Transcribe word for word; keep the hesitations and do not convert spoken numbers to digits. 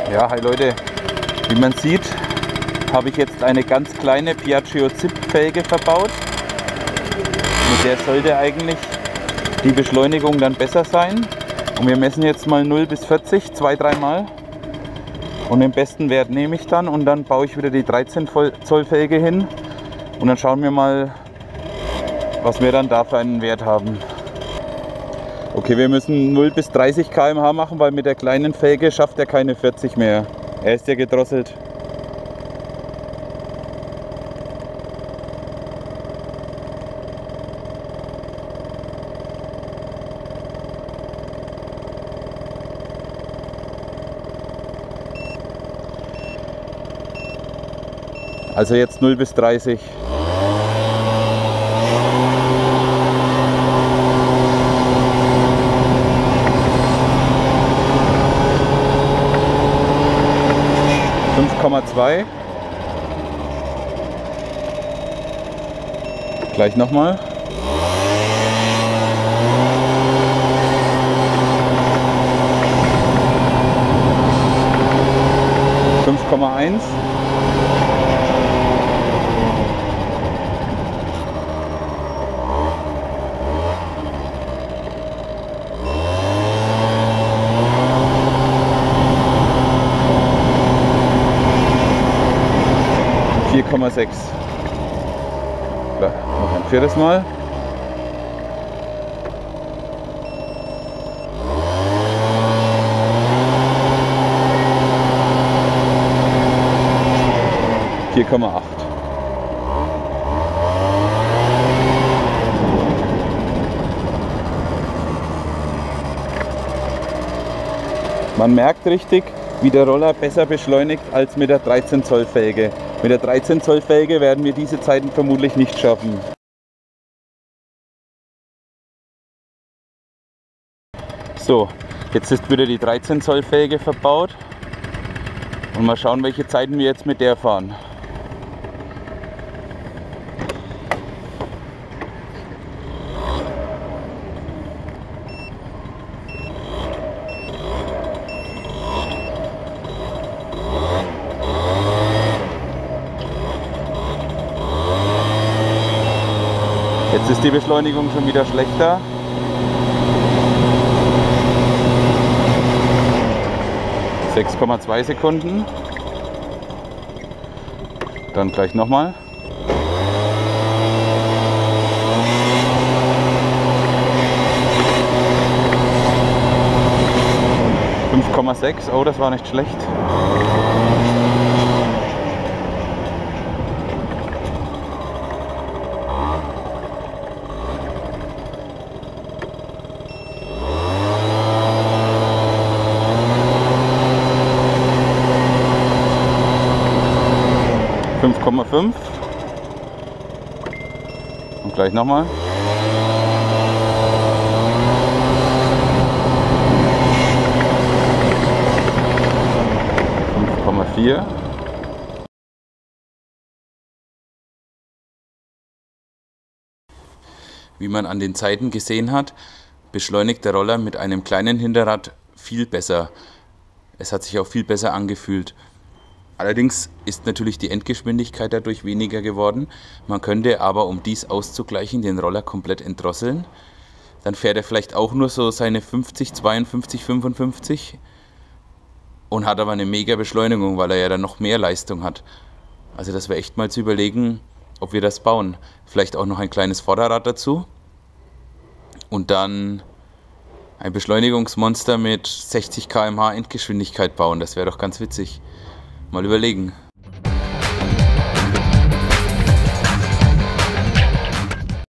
Ja, hi Leute, wie man sieht, habe ich jetzt eine ganz kleine Piaggio Zip-Felge verbaut. Mit der sollte eigentlich die Beschleunigung dann besser sein. Und wir messen jetzt mal null bis vierzig, zwei, dreimal. Und den besten Wert nehme ich dann und dann baue ich wieder die dreizehn Zoll Felge hin. Und dann schauen wir mal, was wir dann da für einen Wert haben. Okay, wir müssen null bis dreißig Kilometer pro Stunde machen, weil mit der kleinen Felge schafft er keine vierzig mehr. Er ist ja gedrosselt. Also jetzt null bis dreißig. fünf Komma zwei. Gleich nochmal. fünf Komma eins. vier Komma sechs. Noch ein viertes Mal. vier Komma acht. Man merkt richtig, wie der Roller besser beschleunigt als mit der dreizehn Zoll Felge. Mit der dreizehn Zoll Felge werden wir diese Zeiten vermutlich nicht schaffen. So, jetzt ist wieder die dreizehn Zoll Felge verbaut und mal schauen, welche Zeiten wir jetzt mit der fahren. Jetzt ist die Beschleunigung schon wieder schlechter. sechs Komma zwei Sekunden. Dann gleich nochmal. fünf Komma sechs. Oh, das war nicht schlecht. fünf Komma fünf und gleich nochmal. fünf Komma vier. Wie man an den Zeiten gesehen hat, beschleunigt der Roller mit einem kleinen Hinterrad viel besser. Es hat sich auch viel besser angefühlt. Allerdings ist natürlich die Endgeschwindigkeit dadurch weniger geworden. Man könnte aber, um dies auszugleichen, den Roller komplett entdrosseln. Dann fährt er vielleicht auch nur so seine fünfzig, zweiundfünfzig, fünfundfünfzig und hat aber eine mega Beschleunigung, weil er ja dann noch mehr Leistung hat. Also das wäre echt mal zu überlegen, ob wir das bauen. Vielleicht auch noch ein kleines Vorderrad dazu und dann ein Beschleunigungsmonster mit sechzig Kilometer pro Stunde Endgeschwindigkeit bauen. Das wäre doch ganz witzig. Mal überlegen.